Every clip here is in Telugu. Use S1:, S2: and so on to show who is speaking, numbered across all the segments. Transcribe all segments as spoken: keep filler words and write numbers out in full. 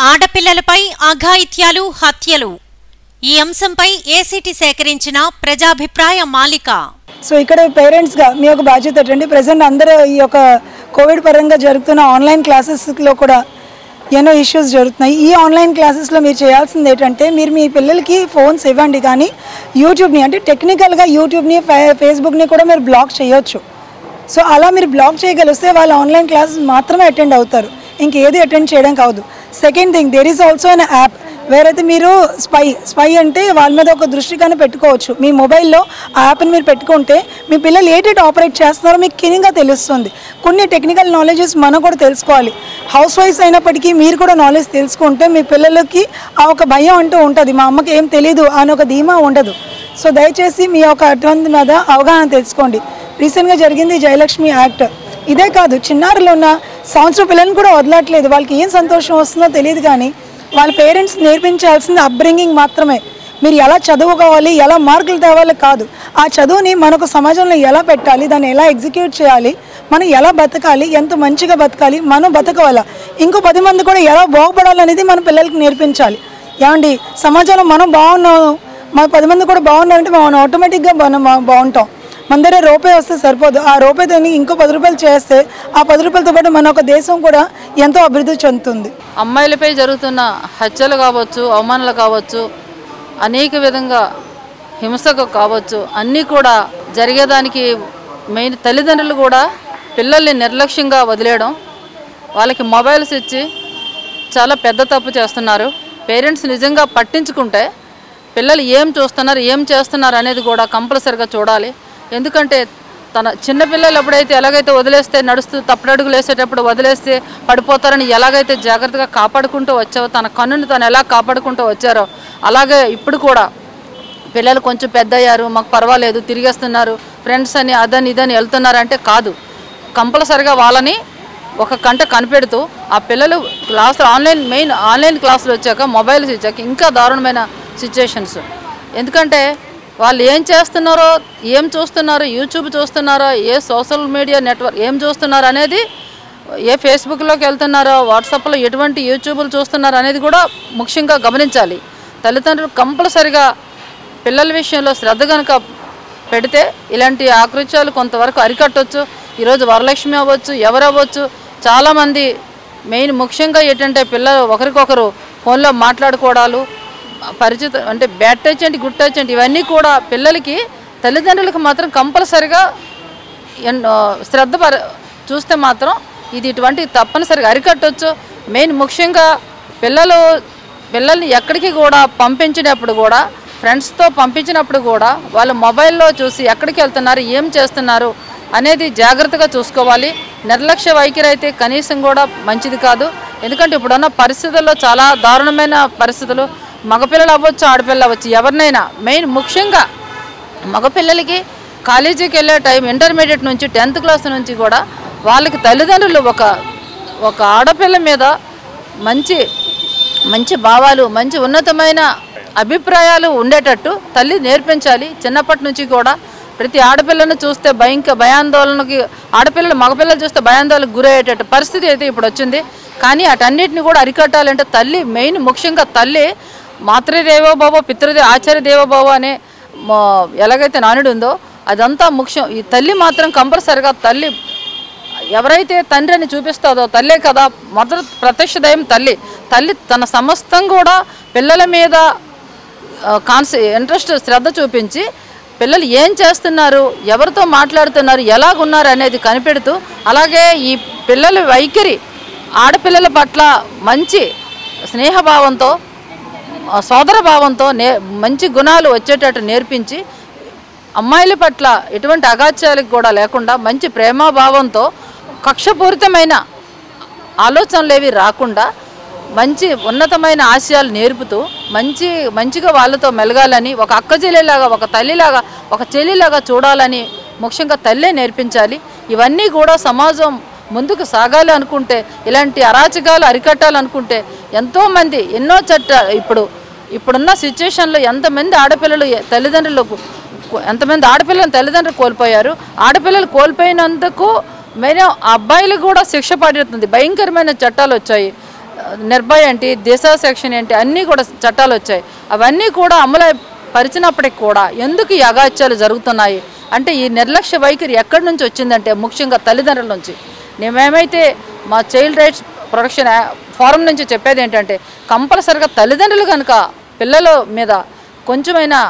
S1: ఆడపిల్లలపై అఘాయిత్యాలు హత్యలు ఈ అంశంపై ఏసీటీ సేకరించిన ప్రజాభిప్రాయ మాలిక.
S2: సో ఇక్కడ పేరెంట్స్ గా మీ ఒక బాధ్యత ఏంటంటే ప్రెసెంట్ అందరూ ఈ యొక్క కోవిడ్ పరంగా జరుగుతున్న ఆన్లైన్ క్లాసెస్లో కూడా ఎన్నో ఇష్యూస్ జరుగుతున్నాయి. ఈ ఆన్లైన్ క్లాసెస్లో మీరు చేయాల్సింది ఏంటంటే మీరు మీ పిల్లలకి ఫోన్స్ ఇవ్వండి, కానీ యూట్యూబ్ని అంటే టెక్నికల్గా యూట్యూబ్ని ఫేస్బుక్ని కూడా మీరు బ్లాక్ చేయొచ్చు. సో అలా మీరు బ్లాక్ చేయగలిస్తే వాళ్ళు ఆన్లైన్ క్లాసెస్ మాత్రమే అటెండ్ అవుతారు, ఇంకేది అటెండ్ చేయడం కాదు. Second thing, there is also an app వేరైతే మీరు స్పై స్పై అంటే వాళ్ళ మీద ఒక దృష్టి కానీ పెట్టుకోవచ్చు. మీ మొబైల్లో ఆ యాప్ని మీరు పెట్టుకుంటే మీ పిల్లలు ఏటేటి ఆపరేట్ చేస్తున్నారో మీకు క్లీన్గా తెలుస్తుంది. కొన్ని టెక్నికల్ నాలెడ్జెస్ మనం కూడా తెలుసుకోవాలి. హౌస్ వైఫ్స్ అయినప్పటికీ మీరు కూడా నాలెడ్జ్ తెలుసుకుంటే మీ పిల్లలకి ఆ ఒక భయం అంటూ ఉంటుంది, మా అమ్మకి ఏం తెలీదు అని ఒక ధీమా ఉండదు. సో దయచేసి మీ యొక్క అటువంటి మీద అవగాహన తెలుసుకోండి. రీసెంట్గా జరిగింది జయలక్ష్మి యాక్ట్. ఇదే కాదు, చిన్నారులు ఉన్న సంవత్సరం పిల్లల్ని కూడా వదలట్లేదు. వాళ్ళకి ఏం సంతోషం వస్తుందో తెలియదు, కానీ వాళ్ళ పేరెంట్స్ నేర్పించాల్సింది అప్బ్రింగింగ్ మాత్రమే. మీరు ఎలా చదువుకోవాలి, ఎలా మార్కులు తేవాలి కాదు, ఆ చదువుని మనకు సమాజంలో ఎలా పెట్టాలి, దాన్ని ఎలా ఎగ్జిక్యూట్ చేయాలి, మనం ఎలా బతకాలి, ఎంత మంచిగా బతకాలి, మనం బతకవాలా, ఇంకో పది మంది కూడా ఎలా బాగుపడాలనేది మన పిల్లలకి నేర్పించాలి. ఏమండి, సమాజంలో మనం బాగున్నాము, మన పది మంది కూడా బాగున్నారంటే మనం ఆటోమేటిక్గా మనం బాగుంటాం. మన దగ్గర రూపాయి వస్తే సరిపోదు, ఆ రూపాయితో ఇంకో పది రూపాయలు చేస్తే ఆ పది రూపాయలతో పాటు మన ఒక దేశం కూడా ఎంతో అభివృద్ధి చెందుతుంది.
S3: అమ్మాయిలపై జరుగుతున్న హత్యలు కావచ్చు, అవమానాలు కావచ్చు, అనేక విధంగా హింసకు కావచ్చు, అన్నీ కూడా జరిగేదానికి మెయిన్ తల్లిదండ్రులు కూడా పిల్లల్ని నిర్లక్ష్యంగా వదిలేయడం, వాళ్ళకి మొబైల్స్ ఇచ్చి చాలా పెద్ద తప్పు చేస్తున్నారు. పేరెంట్స్ నిజంగా పట్టించుకుంటే పిల్లలు ఏం చూస్తున్నారు, ఏం చేస్తున్నారు అనేది కూడా కంపల్సరిగా చూడాలి. ఎందుకంటే తన చిన్నపిల్లలు ఎప్పుడైతే ఎలాగైతే వదిలేస్తే నడుస్తూ తప్పుడడుగులు వేసేటప్పుడు వదిలేస్తే పడిపోతారని ఎలాగైతే జాగ్రత్తగా కాపాడుకుంటూ వచ్చావో, తన కన్నుని తను ఎలా కాపాడుకుంటూ వచ్చారో అలాగే ఇప్పుడు కూడా పిల్లలు కొంచెం పెద్ద అయ్యారు, మాకు పర్వాలేదు, తిరిగేస్తున్నారు, ఫ్రెండ్స్ అని అదని ఇదని వెళ్తున్నారు అంటే కాదు. కంపల్సరిగా వాళ్ళని ఒక కంట కనిపెడుతూ ఆ పిల్లలు క్లాసులు ఆన్లైన్ మెయిన్ ఆన్లైన్ క్లాసులు వచ్చాక మొబైల్స్ ఇచ్చాక ఇంకా దారుణమైన సిచ్యుయేషన్స్. ఎందుకంటే వాళ్ళు ఏం చేస్తున్నారో, ఏం చూస్తున్నారో, యూట్యూబ్ చూస్తున్నారో, ఏ సోషల్ మీడియా నెట్వర్క్ ఏం చూస్తున్నారో అనేది, ఏ ఫేస్బుక్లోకి వెళ్తున్నారో, వాట్సాప్లో ఎటువంటి యూట్యూబ్లు చూస్తున్నారో అనేది కూడా ముఖ్యంగా గమనించాలి. తల్లిదండ్రులు కంపల్సరిగా పిల్లల విషయంలో శ్రద్ధ కనుక పెడితే ఇలాంటి ఆకృత్యాలు కొంతవరకు అరికట్టవచ్చు. ఈరోజు వరలక్ష్మి అవ్వచ్చు, ఎవరు అవ్వచ్చు, చాలామంది మెయిన్ ముఖ్యంగా ఏంటంటే పిల్లలు ఒకరికొకరు ఫోన్లో మాట్లాడుకోవడాలు, పరిచిత అంటే బ్యాడ్ టచ్ అంటే గుడ్ టచ్ అంటే ఇవన్నీ కూడా పిల్లలకి తల్లిదండ్రులకు మాత్రం కంపల్సరిగా శ్రద్ధ పర చూస్తే మాత్రం ఇది ఇటువంటి తప్పనిసరిగా అరికట్టవచ్చు. మెయిన్ ముఖ్యంగా పిల్లలు పిల్లల్ని ఎక్కడికి కూడా పంపించినప్పుడు కూడా ఫ్రెండ్స్తో పంపించినప్పుడు కూడా వాళ్ళు మొబైల్లో చూసి ఎక్కడికి వెళ్తున్నారు, ఏం చేస్తున్నారు అనేది జాగ్రత్తగా చూసుకోవాలి. నిర్లక్ష్య వైఖరి అయితే కనీసం కూడా మంచిది కాదు. ఎందుకంటే ఇప్పుడున్న పరిస్థితుల్లో చాలా దారుణమైన పరిస్థితులు, మగపిల్లలు అవ్వచ్చు, ఆడపిల్లలు అవ్వచ్చు, ఎవరినైనా మెయిన్ ముఖ్యంగా మగపిల్లలకి కాలేజీకి వెళ్ళే టైం ఇంటర్మీడియట్ నుంచి టెన్త్ క్లాస్ నుంచి కూడా వాళ్ళకి తల్లిదండ్రులు ఒక ఒక ఆడపిల్ల మీద మంచి మంచి భావాలు, మంచి ఉన్నతమైన అభిప్రాయాలు ఉండేటట్టు తల్లి నేర్పించాలి. చిన్నప్పటి నుంచి కూడా ప్రతి ఆడపిల్లను చూస్తే భయంక భయాందోళనకి, ఆడపిల్లలు మగపిల్లలు చూస్తే భయాందోళనకు గురయ్యేటట్టు పరిస్థితి అయితే ఇప్పుడు వచ్చింది. కానీ అటన్నిటిని కూడా అరికట్టాలంటే తల్లి మెయిన్ ముఖ్యంగా తల్లి మాతృదేవోభవ పితృదే ఆచార్య దేవోభవ అనే ఎలాగైతే నానుడు ఉందో అదంతా ముఖ్యం. ఈ తల్లి మాత్రం కంపల్సరిగా తల్లి ఎవరైతే తండ్రి అని చూపిస్తుందో తల్లే కదా మొదటి ప్రత్యక్ష దైవం తల్లి. తల్లి తన సమస్తం కూడా పిల్లల మీద కాన్సె ఇంట్రెస్ట్ శ్రద్ధ చూపించి పిల్లలు ఏం చేస్తున్నారు, ఎవరితో మాట్లాడుతున్నారు, ఎలాగున్నారు అనేది కనిపెడుతూ, అలాగే ఈ పిల్లల వైఖరి ఆడపిల్లల పట్ల మంచి స్నేహభావంతో సోదర భావంతో నే మంచి గుణాలు వచ్చేటట్టు నేర్పించి అమ్మాయిల పట్ల ఎటువంటి అగాత్యాలకు కూడా లేకుండా మంచి ప్రేమాభావంతో కక్షపూరితమైన ఆలోచనలు ఏవి రాకుండా మంచి ఉన్నతమైన ఆశయాలు నేర్పుతూ మంచి మంచిగా వాళ్ళతో మెలగాలని, ఒక అక్క చెల్లిలాగా, ఒక తల్లిలాగా, ఒక చెల్లిలాగా చూడాలని ముఖ్యంగా తల్లే నేర్పించాలి. ఇవన్నీ కూడా సమాజం ముందుకు సాగాలి అనుకుంటే, ఇలాంటి అరాచకాలు అరికట్టాలనుకుంటే ఎంతోమంది ఎన్నో చట్ట ఇప్పుడు ఇప్పుడున్న సిచ్యుయేషన్లో ఎంతమంది ఆడపిల్లలు తల్లిదండ్రులకు ఎంతమంది ఆడపిల్లలను తల్లిదండ్రులు కోల్పోయారు. ఆడపిల్లలు కోల్పోయినందుకు మెయిన్ అబ్బాయిలు కూడా శిక్ష పడుతుంది. భయంకరమైన చట్టాలు వచ్చాయి. నిర్భయ ఏంటి, దిశ సెక్షన్ ఏంటి, అన్నీ కూడా చట్టాలు వచ్చాయి. అవన్నీ కూడా అమలు పరిచినప్పటికి కూడా ఎందుకు ఈ అగాత్యాలు జరుగుతున్నాయి అంటే ఈ నిర్లక్ష్య వైఖరి ఎక్కడి నుంచి వచ్చిందంటే ముఖ్యంగా తల్లిదండ్రుల నుంచి. మేమేమైతే మా చైల్డ్ రైట్స్ ప్రొటెక్షన్ ఫోరం నుంచి చెప్పేది ఏంటంటే కంపల్సరిగా తల్లిదండ్రులు కనుక పిల్లల మీద కొంచెమైనా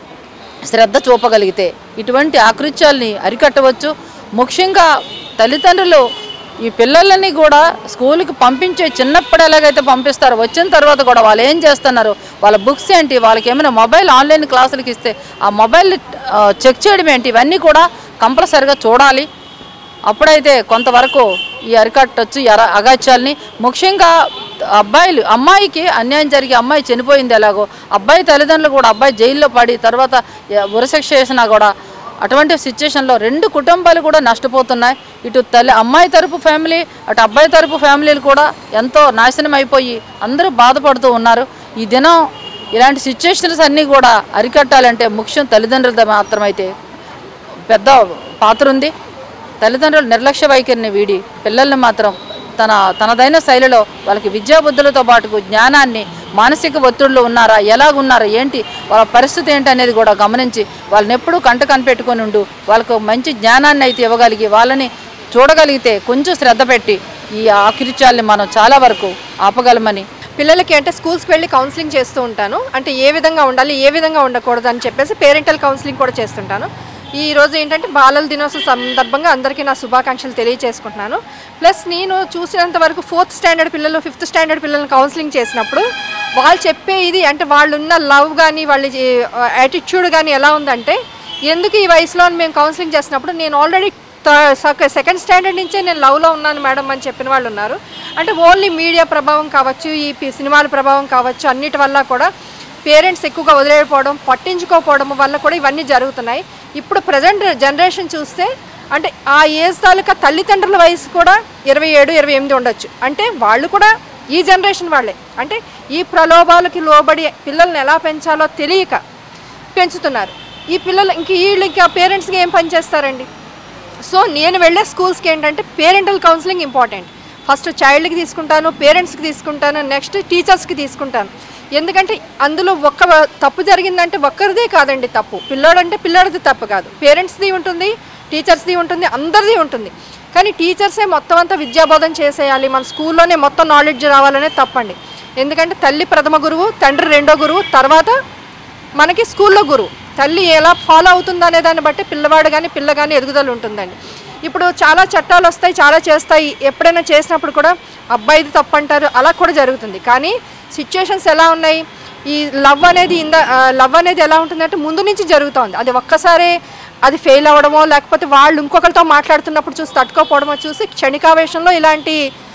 S3: శ్రద్ధ చూపగలిగితే ఇటువంటి ఆకృత్యాల్ని అరికట్టవచ్చు. ముఖ్యంగా తల్లిదండ్రులు ఈ పిల్లలని కూడా స్కూల్కి పంపించే చిన్నప్పుడు ఎలాగైతే పంపిస్తారో వచ్చిన తర్వాత కూడా వాళ్ళు ఏం చేస్తున్నారు, వాళ్ళ బుక్స్ ఏంటి, వాళ్ళకి ఏమైనా మొబైల్ ఆన్లైన్ క్లాసులకి ఇస్తే ఆ మొబైల్ చెక్ చేయడం ఏంటి, ఇవన్నీ కూడా కంపల్సరిగా చూడాలి. అప్పుడైతే కొంతవరకు ఈ అరికట్టచ్చు ఈ అగాత్యాల్ని. ముఖ్యంగా అబ్బాయిలు అమ్మాయికి అన్యాయం జరిగి అమ్మాయి చనిపోయింది ఎలాగో అబ్బాయి తల్లిదండ్రులు కూడా అబ్బాయి జైల్లో పడి తర్వాత ఉరశిక్ష చేసినా కూడా అటువంటి సిచ్యుయేషన్లో రెండు కుటుంబాలు కూడా నష్టపోతున్నాయి. ఇటు తల్లి అమ్మాయి తరపు ఫ్యామిలీ అటు అబ్బాయి తరపు ఫ్యామిలీలు కూడా ఎంతో నాశనం అయిపోయి అందరూ బాధపడుతూ ఉన్నారు. ఈ దినం ఇలాంటి సిచ్యుయేషన్స్ అన్నీ కూడా అరికట్టాలంటే ముఖ్యం తల్లిదండ్రులతో మాత్రమైతే పెద్ద పాత్ర ఉంది. తల్లిదండ్రులు నిర్లక్ష్య వైఖరిని వీడి పిల్లల్ని మాత్రం తన తనదైన శైలిలో వాళ్ళకి విద్యాబుద్ధులతో పాటు జ్ఞానాన్ని, మానసిక ఒత్తిడిలో ఉన్నారా, ఎలాగున్నారా, ఏంటి వాళ్ళ పరిస్థితి ఏంటి అనేది కూడా గమనించి వాళ్ళని ఎప్పుడూ కంట కనిపెట్టుకొని ఉండు వాళ్ళకు మంచి జ్ఞానాన్ని అయితే ఇవ్వగలిగి వాళ్ళని చూడగలిగితే కొంచెం శ్రద్ధ పెట్టి ఈ ఆకృత్యాల్ని మనం చాలా వరకు ఆపగలమని.
S4: పిల్లలకి అంటే స్కూల్స్కి వెళ్ళి కౌన్సిలింగ్ చేస్తూ ఉంటాను. అంటే ఏ విధంగా ఉండాలి, ఏ విధంగా ఉండకూడదు అని చెప్పేసి పేరెంటల్ కౌన్సిలింగ్ కూడా చేస్తుంటాను. ఈ రోజు ఏంటంటే బాలల దినోత్సవం సందర్భంగా అందరికీ నా శుభాకాంక్షలు తెలియజేసుకుంటున్నాను. ప్లస్ నేను చూసినంత వరకు ఫోర్త్ స్టాండర్డ్ పిల్లలు, ఫిఫ్త్ స్టాండర్డ్ పిల్లల్ని కౌన్సిలింగ్ చేసినప్పుడు వాళ్ళు చెప్పే ఇది అంటే వాళ్ళు ఉన్న లవ్ కానీ వాళ్ళ యాటిట్యూడ్ కానీ ఎలా ఉందంటే ఎందుకు ఈ వయసులో మేము కౌన్సిలింగ్ చేసినప్పుడు నేను ఆల్రెడీ సెకండ్ స్టాండర్డ్ నుంచే నేను లవ్లో ఉన్నాను మేడం అని చెప్పిన వాళ్ళు ఉన్నారు. అంటే ఓన్లీ మీడియా ప్రభావం కావచ్చు, ఈ సినిమాల ప్రభావం కావచ్చు, అన్నిటి వల్ల కూడా పేరెంట్స్ ఎక్కువగా వదిలేకపోవడం, పట్టించుకోకపోవడం వల్ల కూడా ఇవన్నీ జరుగుతున్నాయి. ఇప్పుడు ప్రజెంట్ జనరేషన్ చూస్తే అంటే ఆ ఏజ్ తాలూకా తల్లిదండ్రుల వయసు కూడా ఇరవై ఏడు ఇరవై ఎనిమిది ఉండొచ్చు. అంటే వాళ్ళు కూడా ఈ జనరేషన్ వాళ్ళే. అంటే ఈ ప్రలోభాలకి లోబడి పిల్లల్ని ఎలా పెంచాలో తెలియక పెంచుతున్నారు. ఈ పిల్లలు ఇంక వీళ్ళు ఇంకా పేరెంట్స్కి ఏం పని చేస్తారండి. సో నేను వెళ్ళే స్కూల్స్కి ఏంటంటే పేరెంటల్ కౌన్సిలింగ్ ఇంపార్టెంట్. ఫస్ట్ చైల్డ్కి తీసుకుంటాను, పేరెంట్స్కి తీసుకుంటాను, నెక్స్ట్ టీచర్స్కి తీసుకుంటాను. ఎందుకంటే అందులో ఒక్క తప్పు జరిగిందంటే ఒక్కరిదే కాదండి తప్పు. పిల్లోడంటే పిల్లోడిది తప్పు కాదు, పేరెంట్స్ది ఉంటుంది, టీచర్స్ది ఉంటుంది, అందరిది ఉంటుంది. కానీ టీచర్సే మొత్తం అంతా విద్యాబోధన చేసేయాలి, మన స్కూల్లోనే మొత్తం నాలెడ్జ్ రావాలనే తప్పండి. ఎందుకంటే తల్లి ప్రథమ గురువు, తండ్రి రెండో గురువు, తర్వాత మనకి స్కూల్లో గురువు. తల్లి ఎలా ఫాలో అవుతుందో అనే దాన్ని బట్టి పిల్లవాడు కానీ పిల్ల కానీ ఎదుగుదల ఉంటుందండి. ఇప్పుడు చాలా చట్టాలు వస్తాయి, చాలా చేస్తాయి. ఎప్పుడైనా చేసినప్పుడు కూడా అబ్బాయిది తప్పు అంటారు, అలా కూడా జరుగుతుంది. కానీ సిచ్యుయేషన్స్ ఎలా ఉన్నాయి, ఈ లవ్ అనేది ఇంద లవ్ అనేది ఎలా ఉంటుందంటే ముందు నుంచి జరుగుతుంది. అది ఒక్కసారి అది ఫెయిల్ అవ్వడమో లేకపోతే వాళ్ళు ఇంకొకరితో మాట్లాడుతున్నప్పుడు చూసి తట్టుకోపోవడమో చూసి క్షణికావేశంలో ఇలాంటి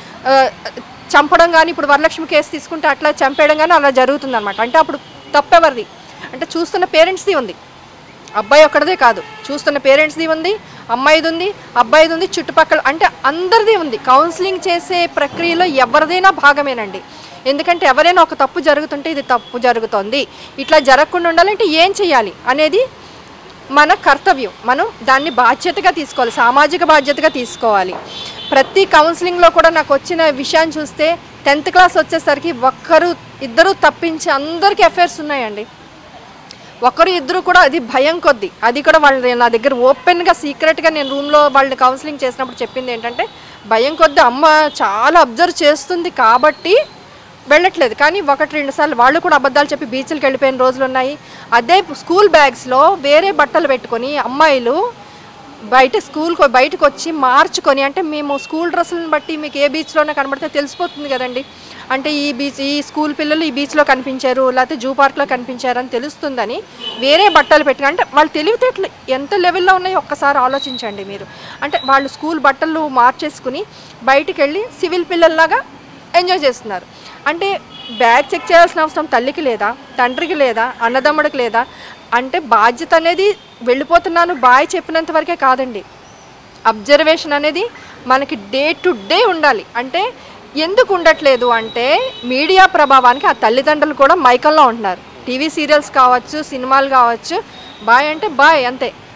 S4: చంపడం కానీ, ఇప్పుడు వరలక్ష్మి కేసు తీసుకుంటే అట్లా చంపేయడం కానీ అలా జరుగుతుంది అనమాట. అంటే అప్పుడు తప్పెవరిది అంటే చూస్తున్న పేరెంట్స్ది ఉంది, అబ్బాయి ఒక్కడిదే కాదు, చూస్తున్న పేరెంట్స్ది ఉంది, అమ్మాయిది ఉంది, అబ్బాయిది ఉంది, చుట్టుపక్కల అంటే అందరిది ఉంది. కౌన్సిలింగ్ చేసే ప్రక్రియలో ఎవరిదైనా భాగమేనండి. ఎందుకంటే ఎవరైనా ఒక తప్పు జరుగుతుంటే ఇది తప్పు జరుగుతోంది, ఇట్లా జరగకుండా ఉండాలంటే ఏం చేయాలి అనేది మన కర్తవ్యం. మనం దాన్ని బాధ్యతగా తీసుకోవాలి, సామాజిక బాధ్యతగా తీసుకోవాలి. ప్రతి కౌన్సిలింగ్లో కూడా నాకు వచ్చిన విషయాన్ని చూస్తే టెన్త్ క్లాస్ వచ్చేసరికి ఒక్కరు ఇద్దరు తప్పించి అందరికీ అఫైర్స్ ఉన్నాయండి. ఒకరు ఇద్దరు కూడా అది భయం కొద్ది, అది కూడా వాళ్ళు నా దగ్గర ఓపెన్గా సీక్రెట్గా నేను రూమ్లో వాళ్ళని కౌన్సిలింగ్ చేసినప్పుడు చెప్పింది ఏంటంటే భయం కొద్ది అమ్మ చాలా అబ్జర్వ్ చేస్తుంది కాబట్టి వెళ్ళట్లేదు. కానీ ఒకటి రెండు సార్లు వాళ్ళు కూడా అబద్ధాలు చెప్పి బీచ్లకు వెళ్ళిపోయిన రోజులు ఉన్నాయి. అదే స్కూల్ బ్యాగ్స్లో వేరే బట్టలు పెట్టుకొని అమ్మాయిలు బయట స్కూల్కి బయటకు వచ్చి మార్చుకొని, అంటే మేము స్కూల్ డ్రెస్సులను బట్టి మీకు ఏ బీచ్లోనే కనబడితే తెలిసిపోతుంది కదండి, అంటే ఈ బీచ్ ఈ స్కూల్ పిల్లలు ఈ బీచ్లో కనిపించారు లేకపోతే జూ పార్క్లో కనిపించారు అని తెలుస్తుందని వేరే బట్టలు పెట్టుకుని, అంటే వాళ్ళు తెలివితేటలు ఎంత లెవెల్లో ఉన్నాయో ఒక్కసారి ఆలోచించండి మీరు. అంటే వాళ్ళు స్కూల్ బట్టలు మార్చేసుకుని బయటికి వెళ్ళి సివిల్ పిల్లల్లాగా ఎంజాయ్ చేస్తున్నారు. అంటే బ్యాగ్ చెక్ చేయాల్సిన అవసరం తల్లికి లేదా, తండ్రికి లేదా, అన్నదమ్ముడికి లేదా? అంటే బాధ్యత అనేది వెళ్ళిపోతున్నాను బాయ్ చెప్పినంత వరకే కాదండి, అబ్జర్వేషన్ అనేది మనకి డే టు డే ఉండాలి. అంటే ఎందుకు ఉండట్లేదు అంటే మీడియా ప్రభావానికి ఆ తల్లిదండ్రులు కూడా మైకంలో ఉంటున్నారు. టీవీ సీరియల్స్ కావచ్చు, సినిమాలు కావచ్చు, బాయ్ అంటే బాయ్ అంతే,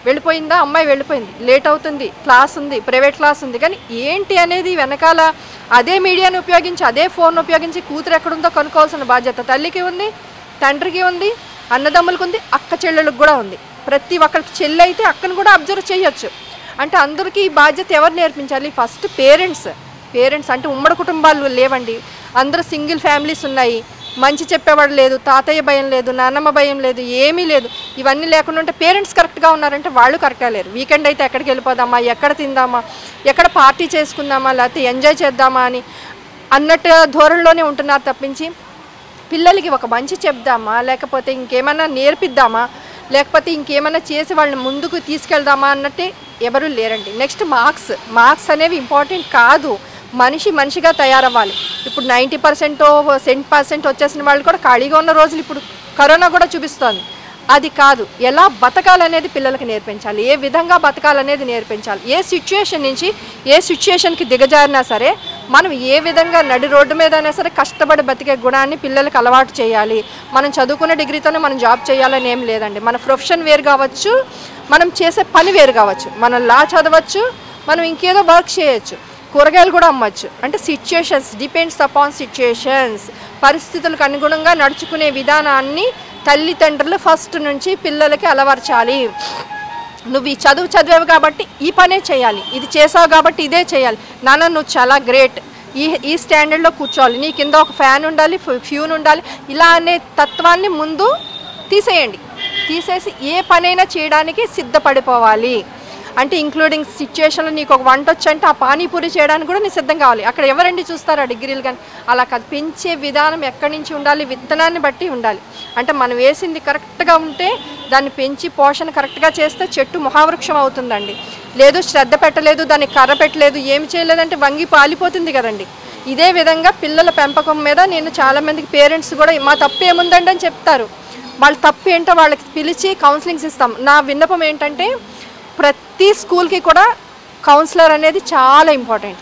S4: వెళ్ళిపోయిందా, అమ్మాయి వెళ్ళిపోయింది, లేట్ అవుతుంది, క్లాస్ ఉంది, ప్రైవేట్ క్లాస్ ఉంది, కానీ ఏంటి అనేది వెనకాల అదే మీడియాని ఉపయోగించి అదే ఫోన్ ఉపయోగించి కూతురు ఎక్కడుందో కనుక్కోవాల్సిన బాధ్యత తల్లికి ఉంది, తండ్రికి ఉంది, అన్నదమ్ములకు ఉంది, అక్క చెల్లెలకు కూడా ఉంది. ప్రతి ఒక్కరికి చెల్లి అయితే అక్కను కూడా అబ్జర్వ్ చేయొచ్చు. అంటే అందరికీ ఈ బాధ్యత ఎవరు నేర్పించాలి? First parents. పేరెంట్స్ అంటే ఉమ్మడి కుటుంబాలు లేవండి, అందరూ సింగిల్ ఫ్యామిలీస్ ఉన్నాయి, మంచి చెప్పేవాడు లేదు, తాతయ్య భయం లేదు, నాన్నమ్మ భయం లేదు, ఏమీ లేదు. ఇవన్నీ లేకుండా ఉంటే పేరెంట్స్ కరెక్ట్గా ఉన్నారంటే వాళ్ళు కరెక్ట్గా లేరు. వీకెండ్ అయితే ఎక్కడికి వెళ్ళిపోదామా, ఎక్కడ తిందామా, ఎక్కడ పార్టీ చేసుకుందామా, లేకపోతే ఎంజాయ్ చేద్దామా అని అన్నట్టు ధోరణిలోనే ఉంటున్నారు తప్పించి పిల్లలకి ఒక మంచి చెప్దామా, లేకపోతే ఇంకేమైనా నేర్పిద్దామా, లేకపోతే ఇంకేమైనా చేసి వాళ్ళని ముందుకు తీసుకెళ్దామా అన్నట్టే ఎవరు లేరండి. Next marks. మార్క్స్ అనేవి ఇంపార్టెంట్ కాదు, మనిషి మనిషిగా తయారవ్వాలి. ఇప్పుడు నైంటీ పర్సెంట్ సెంట్ పర్సెంట్ వచ్చేసిన వాళ్ళు కూడా ఖాళీగా ఉన్న రోజులు ఇప్పుడు కరోనా కూడా చూపిస్తోంది. అది కాదు, ఎలా బతకాలనేది పిల్లలకి నేర్పించాలి, ఏ విధంగా బతకాలనేది నేర్పించాలి. ఏ సిచ్యుయేషన్ నుంచి ఏ సిచ్యుయేషన్కి దిగజారినా సరే మనం ఏ విధంగా నడి రోడ్డు మీద అయినా సరే కష్టపడి బతికే గుణాన్ని పిల్లలకి అలవాటు చేయాలి. మనం చదువుకున్న డిగ్రీతోనే మనం జాబ్ చేయాలని ఏం లేదండి. మన ప్రొఫెషన్ వేరు కావచ్చు, మనం చేసే పని వేరు కావచ్చు. మనం లా చదవచ్చు, మనం ఇంకేదో వర్క్ చేయొచ్చు, కూరగాయలు కూడా అమ్మచ్చు. అంటే సిచ్యుయేషన్స్ డిపెండ్స్ అపాన్ సిచ్యుయేషన్స్. పరిస్థితులకు అనుగుణంగా నడుచుకునే విధానాన్ని తల్లిదండ్రులు ఫస్ట్ నుంచి పిల్లలకి అలవర్చాలి. నువ్వు ఈ చదువు చదివావు కాబట్టి ఈ పనే చేయాలి, ఇది చేసావు కాబట్టి ఇదే చేయాలి, నాన్న నువ్వు చాలా గ్రేట్, ఈ ఈ స్టాండర్డ్లో కూర్చోవాలి, నీ కింద ఒక ఫ్యాన్ ఉండాలి, ఫ్యూన్ ఉండాలి, ఇలా అనే తత్వాన్ని ముందు తీసేయండి. తీసేసి ఏ పనైనా చేయడానికి సిద్ధపడిపోవాలి. అంటే ఇంక్లూడింగ్ సిచ్యుయేషన్లో నీకు ఒక వంట వచ్చంటే ఆ పానీపూరి చేయడానికి కూడా నీ సిద్ధం కావాలి. అక్కడ ఎవరండి చూస్తారు ఆ డిగ్రీలు? కానీ అలా కాదు, పెంచే విధానం ఎక్కడి నుంచి ఉండాలి, విత్తనాన్ని బట్టి ఉండాలి. అంటే మనం వేసింది కరెక్ట్గా ఉంటే దాన్ని పెంచి పోషణ కరెక్ట్గా చేస్తే చెట్టు మహావృక్షం అవుతుందండి. లేదు శ్రద్ధ పెట్టలేదు, దానికి కర్ర పెట్టలేదు, ఏమి చేయలేదంటే వంగి పాలిపోతుంది కదండి. ఇదే విధంగా పిల్లల పెంపకం మీద నేను చాలామందికి పేరెంట్స్ కూడా మా తప్పు ఏముందండి అని చెప్తారు. వాళ్ళ తప్పు ఏంటో వాళ్ళకి పిలిచి కౌన్సిలింగ్స్ ఇస్తాం. నా విన్నపం ఏంటంటే ప్రతి స్కూల్కి కూడా కౌన్సిలర్ అనేది చాలా ఇంపార్టెంట్.